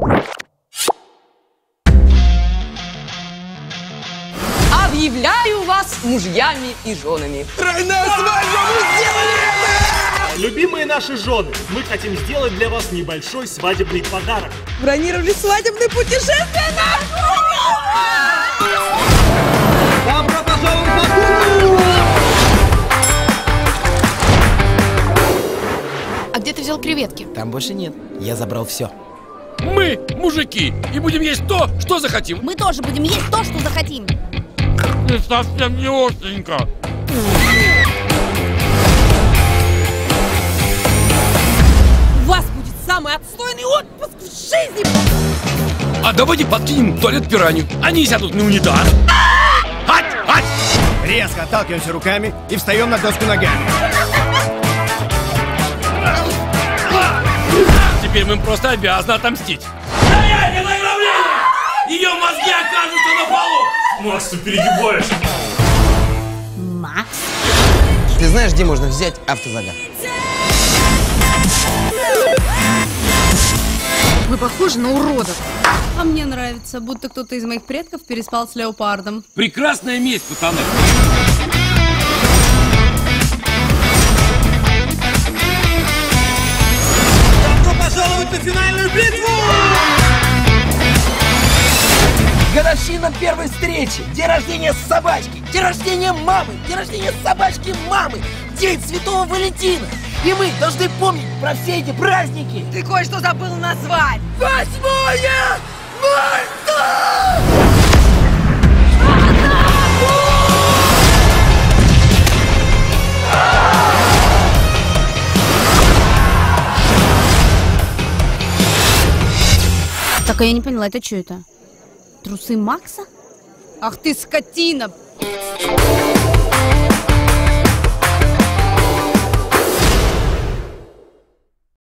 Объявляю вас мужьями и женами. Тройная свадьба! Мы сделали это! Любимые наши жены, мы хотим сделать для вас небольшой свадебный подарок. Бронировали свадебное путешествие на... Добро пожаловать на кухню! А где ты взял креветки? Там больше нет. Я забрал все. Мы мужики и будем есть то, что захотим. Мы тоже будем есть то, что захотим. Не совсем не остренько. У вас будет самый отстойный отпуск в жизни! А давайте подкинем в туалет пиранью. Они сядут на унитаз. Ать! Ать! Резко отталкиваемся руками и встаем на доску ногами. Теперь мы им просто обязаны отомстить. Стоять! Это ограбление! Ее мозги окажутся на полу! Макс, ты перегибаешь. Макс? Ты знаешь, где можно взять автозагар? Вы похожи на уродов. А мне нравится, будто кто-то из моих предков переспал с леопардом. Прекрасная месть, пацаны. Добро пожаловать на финальную битву! Годовщина первой встречи, день рождения собачки, день рождения мамы, день рождения собачки мамы, день Святого Валентина. И мы должны помнить про все эти праздники. Ты кое-что забыл назвать! 8 марта! Так, а я не поняла, это что это? Трусы Макса? Ах ты скотина!